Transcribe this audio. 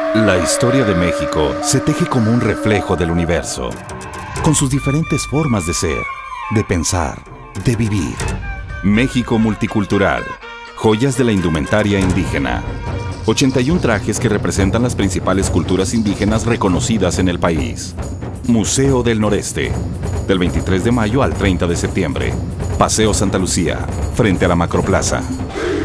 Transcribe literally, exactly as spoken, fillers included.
La historia de México se teje como un reflejo del universo, con sus diferentes formas de ser, de pensar, de vivir. México multicultural, joyas de la indumentaria indígena. ochenta y un trajes que representan las principales culturas indígenas reconocidas en el país. Museo del Noreste, del veintitrés de mayo al treinta de septiembre. Paseo Santa Lucía, frente a la Macroplaza.